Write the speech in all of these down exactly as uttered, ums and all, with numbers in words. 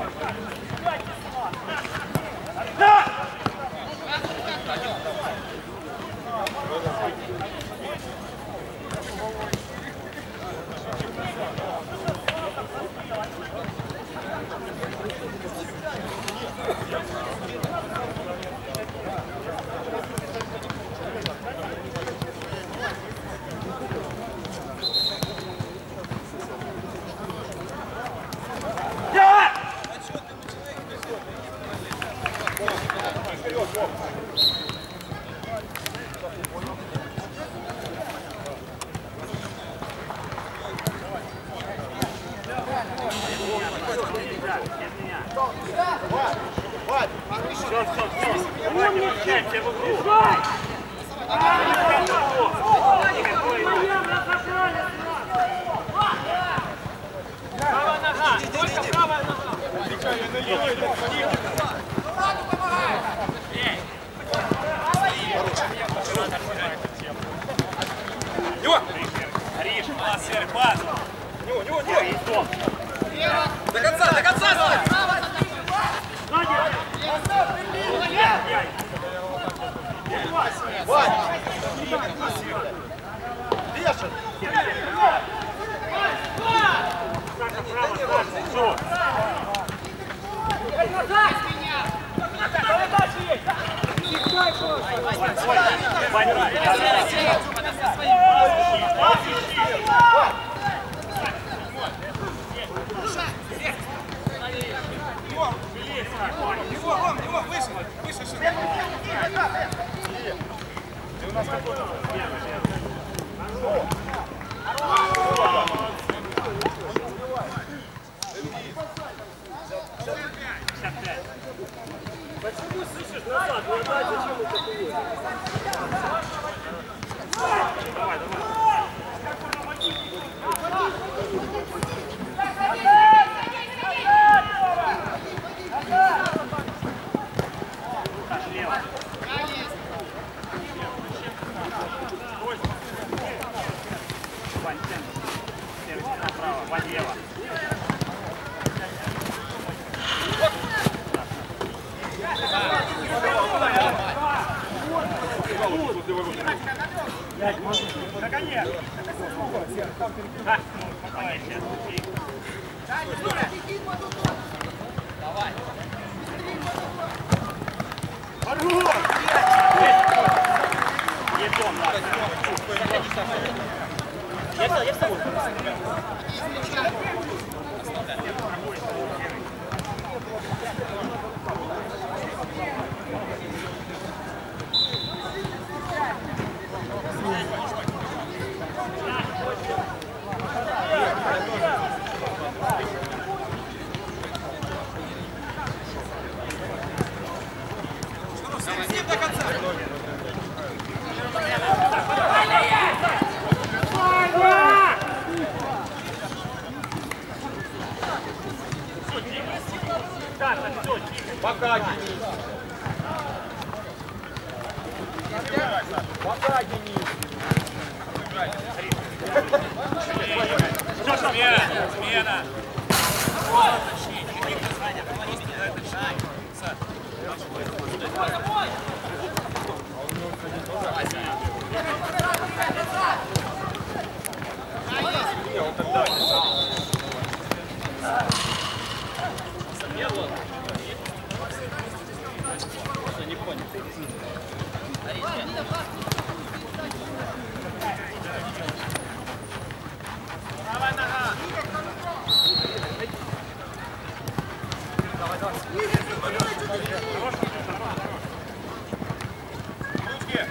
До конца, до конца! Вань! Вешай! Его, Ром, его, выше, выше, выше. Ты у нас какой? Почему слышишь назад? Ну отдай, зачем вы так делаете? Давай, давай. Влево. Наконец! Давай! Я я с тобой. До конца! Пока, Денис. Пока, Денис. Смена! Смена! Не понял. Давай, нога! Давай, давай. Ручки!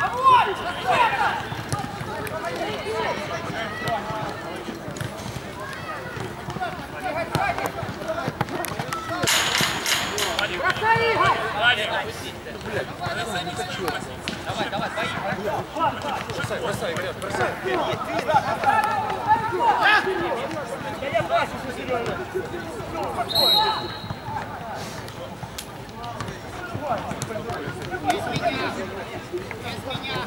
Давай, давай, двоих. Бросай, бросай, Игорь, бросай. Я бачу, що Сережа. Без меня. Без меня.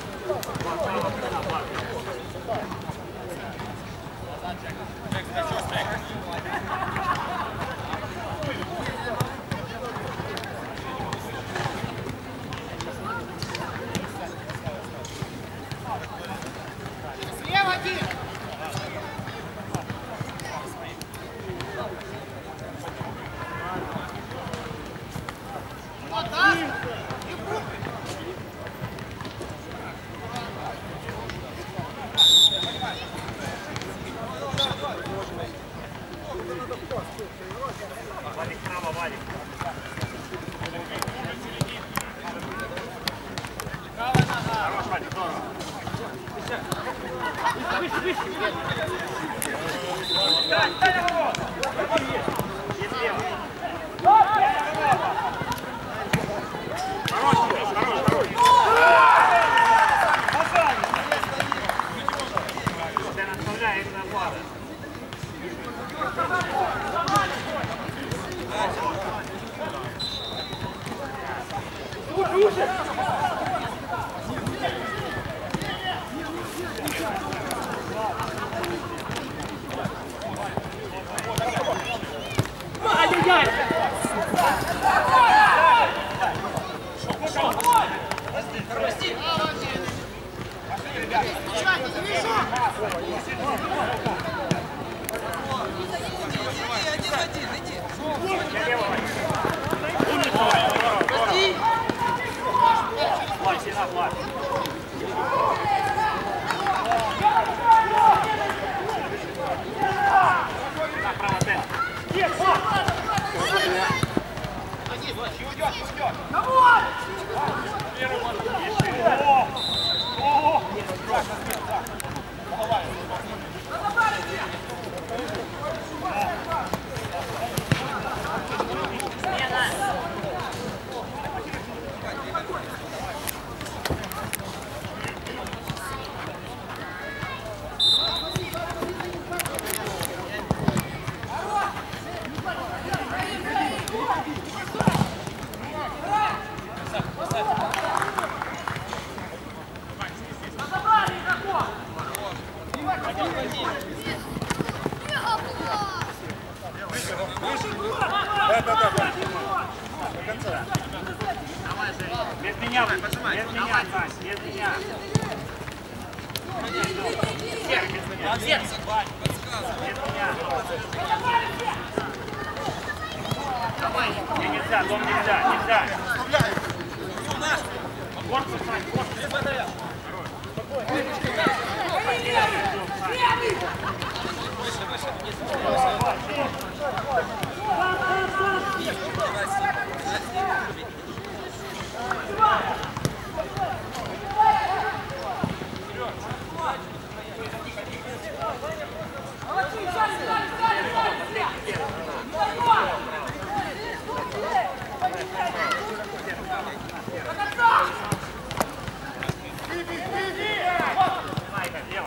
Джек, зачем, Джек? Валик право, Валик. Правая нога. Хорош, Валик, здорово. Выше, выше, выше. Дай, дай на ворот. Есть слева. Хорош, хорош, хорош, хорош. Ты наставляешь на влада. Ай-яй-яй! Прости! Чайно, завешу! Иди, один, иди! Прости! Влад, сюда, Влад. Так, право, Тен. Нет, Влад! Без меня, без меня, Сань, без меня. Молодец! Без меня. Не, нельзя, дом нельзя, нельзя. Корпус, Сань, корпус. Майка, лево.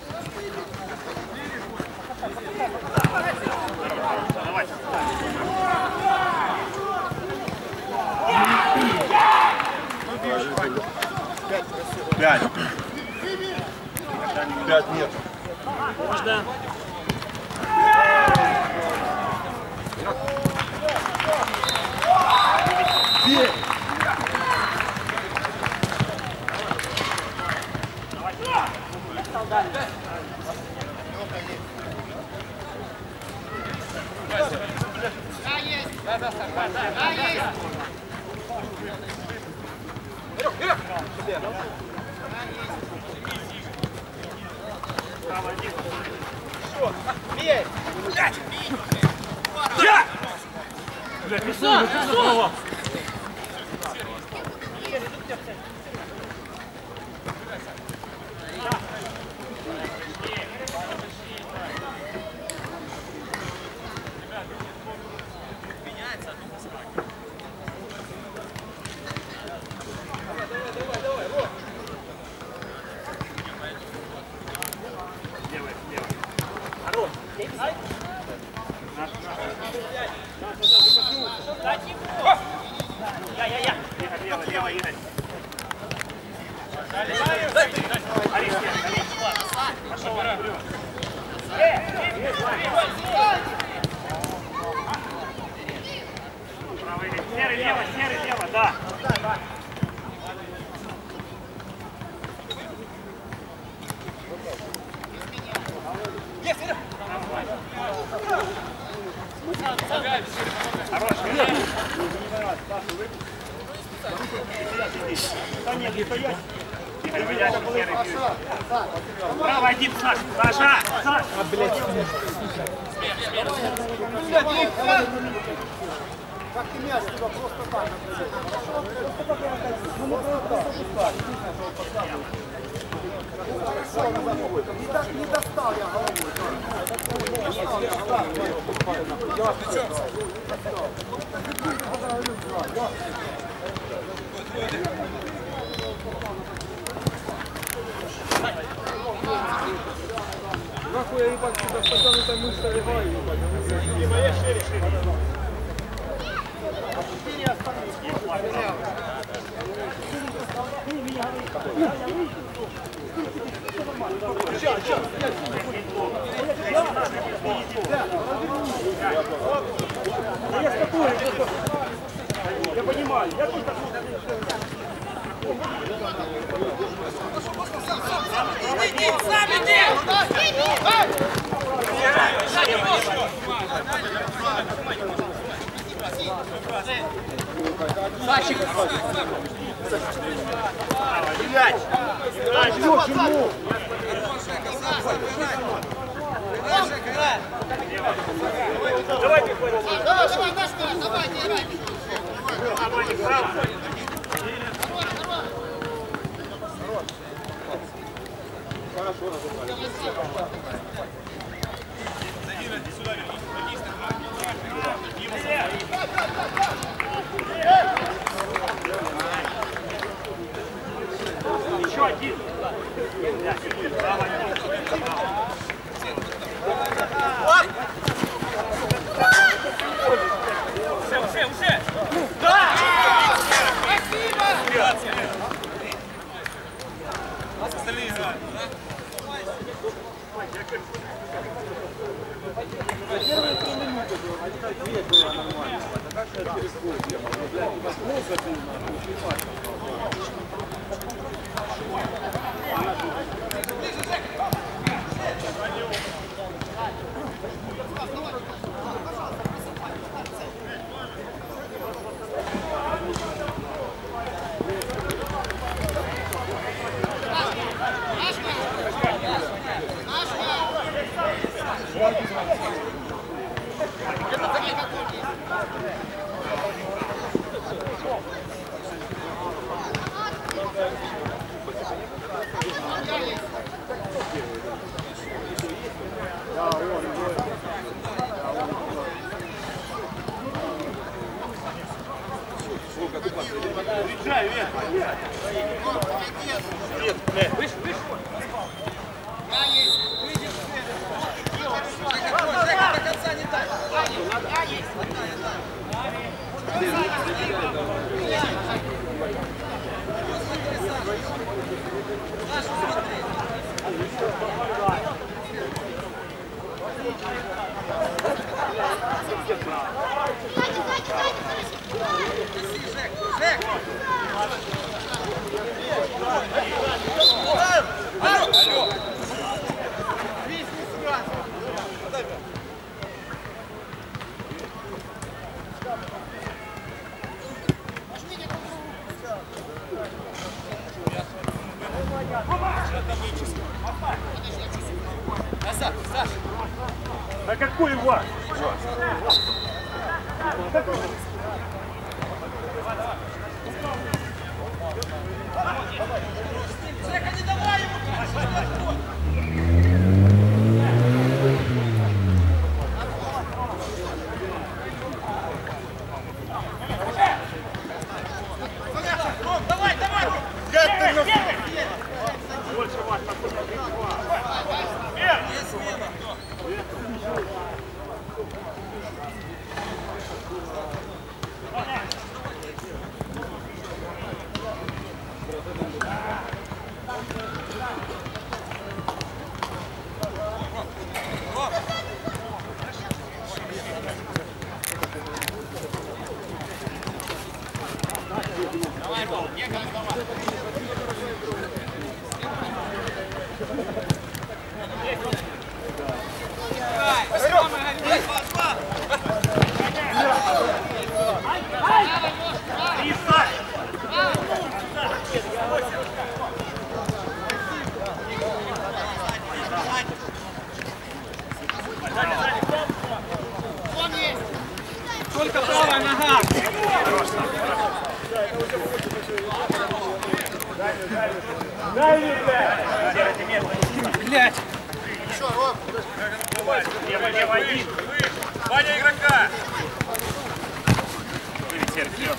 Давай. Пять. Пять нет. Можно. Две. Да, есть! Да, да, да, да, есть! Вперед, вперед! Право, один. Бей! Блядь! Бля, писал, писал! Левый, левый. Хорош. Я-я-я! Игорь, лево, лево, Игорь. Алис, нет, Алис. Пошел, вперед. Правый, серый, лево, серый, лево, да. Есть, Серег! Хорош, да нет, не стоять. Тихо, Переводящий серый. Право один, Саша. Саша! Саша! А, блядь. Как ты мяч туда просто так направляешь? Не, так, не достал я головой. Не достал я головой. Нахуй я ебать сюда стаканутая мышца легаю, ебать. Не моя шире, шире. Четыре остальных. Сейчас, сейчас. Я статую, я понимаю. Я тут Иди, сам иди! Сачик! блядь! Почему? Давай, Михаил. Давай, давай, наш давай, давай, не играй! Обойник право. Хорошо, разобрали. Еще один. Все, все, все. Да! Спасибо! Остальные играют. Первые три минуты было, а так две было нормально. А так что я через гол делал. Блядь, у вас мозга ты Приезжай, вверх. Нет, блядь. Выше, выше. Я есть! Выйдешь вверх! До конца не так! Я есть! Саша, смотри! Жек! Жек! Алло! На какой вас? Жека, не давай ему! Давай, давай! Больше вас. Есть смена! Давай, Бол, ехали, давай! только правая нога. Блядь. Еще, Ром. Лево, лево, один. Ваня игрока. Выведь, Серый, вперед.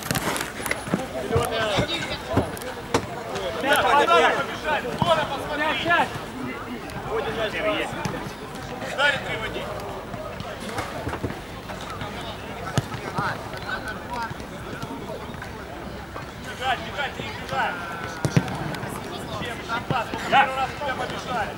Пять, давай, побежать. Скоро посмотри. Пять. Серый есть. Дали три води. Бегать, бегать, три бегать. Чем, щипа, сколько первый раз тебя побежали.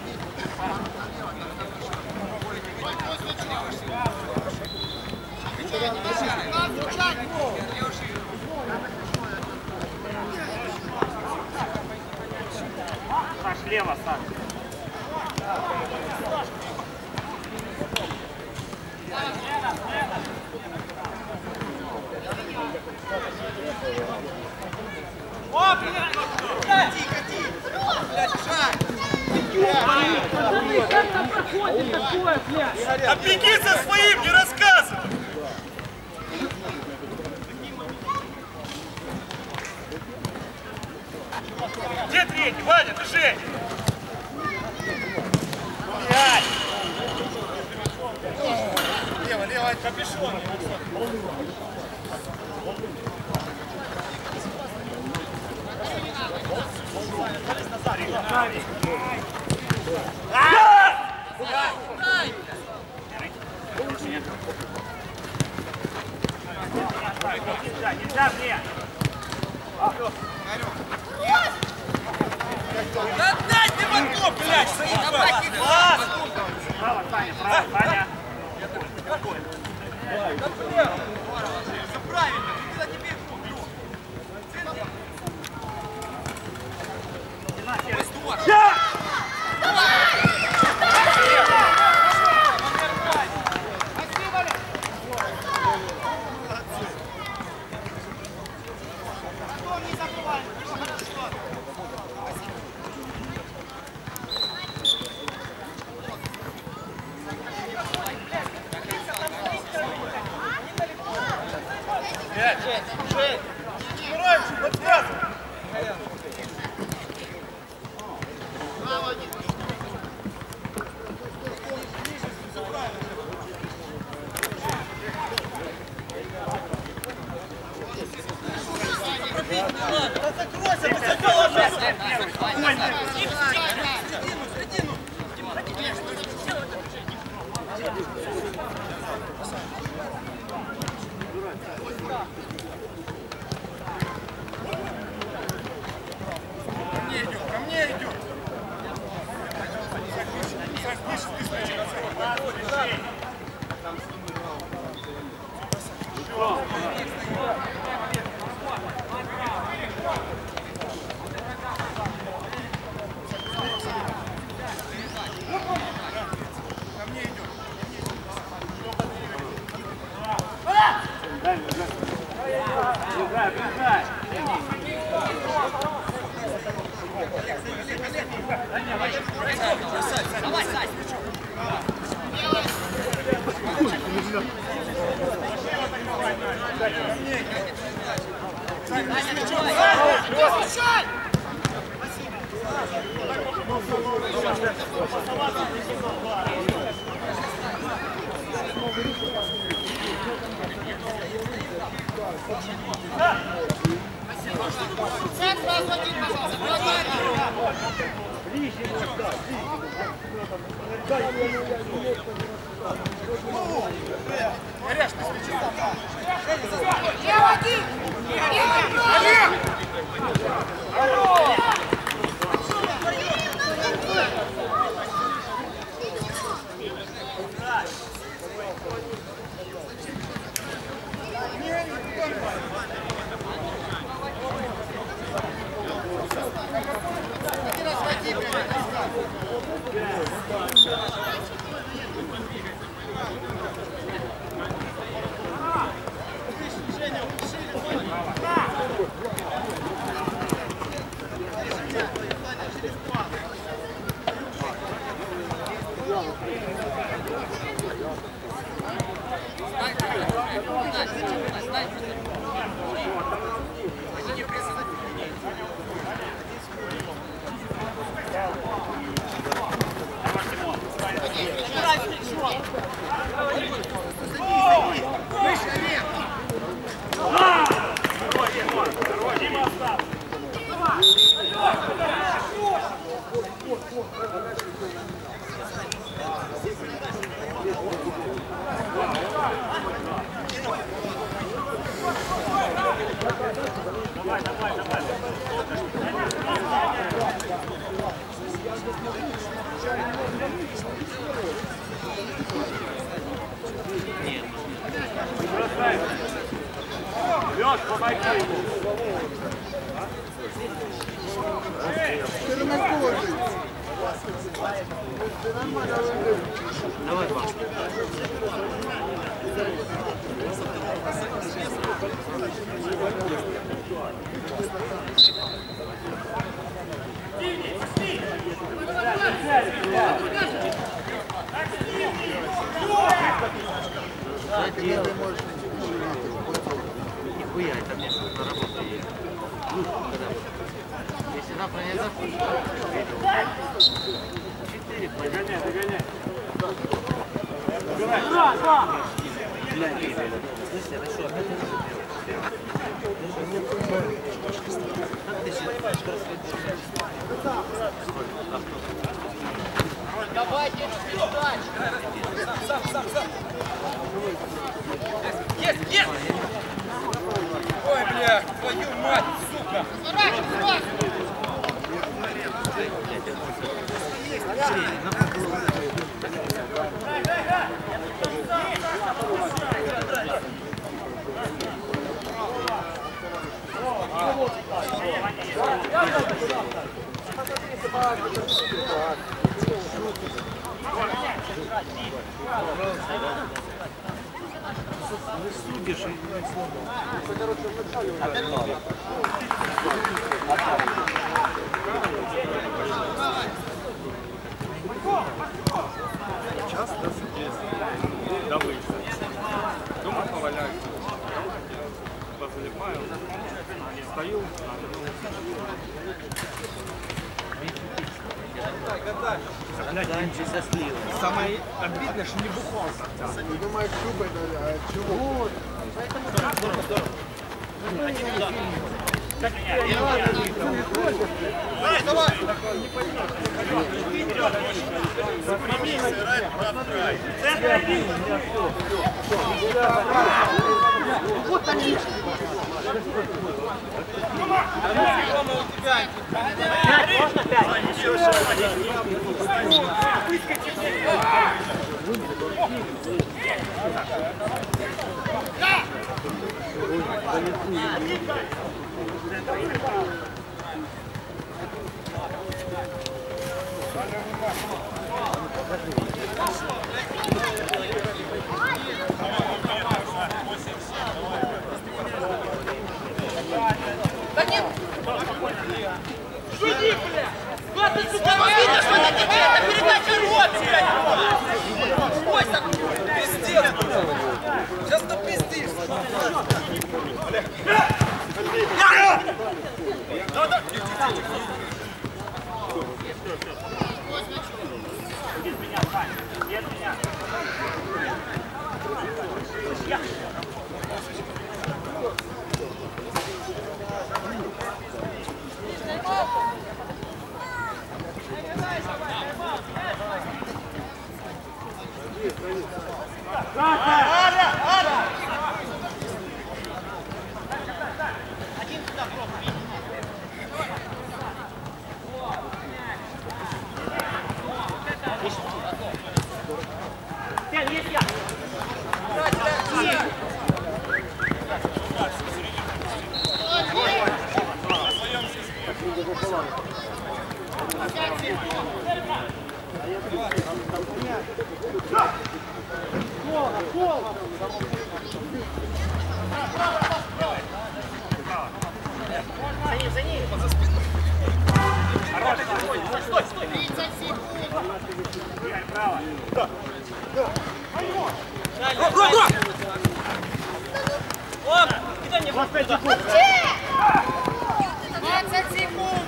Саш, лево, Саш. О, блядь! Кати, кати! Блядь, шаг! Как там проходит такое, блядь? Да беги со своим, не рассказывай! Где третий? Ваня, движение! Блядь! Лево, лево, капюшон! Нельзя, нельзя мне! Да дай ты мотор, блядь, заебать! Право, Саня, право, Саня! Да блядь! Все правильно, куда тебе игру? Лёш, помоги ему. Давай, пап. Нихуя, это мне на работу едет. Если завтра не захочешь, четыре. Догоняй, догоняй. Давай, передач! Сам, сам, сам! Есть, есть! Ой, бля, твою мать, сука! Сворачивай, сворачивай! Судишь и Час до до выезда. Дома поваляюсь. Позалипаю. Стою. заканчивай со сливой. Самое обидное, что не бухал. Ты думаешь, шубой, а чего? Давай, давай! Центр один. Вот они! Рома, у тебя! Пять, можно пять? Да нет! Жуди, бля! двадцать секунд! Видно, что на тебе! Это передача рот, блядь! Бойся! Пиздец! Сейчас ты пиздишь! Без меня, Сань, без меня. двадцать пять секунд. двадцать секунд!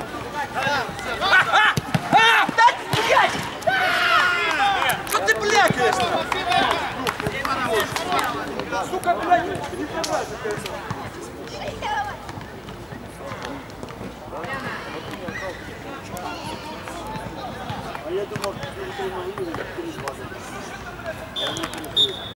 Что ты блякаешь? Сука, блядь, не снимайся, конечно. А я думал, что ты не увидел, как ты не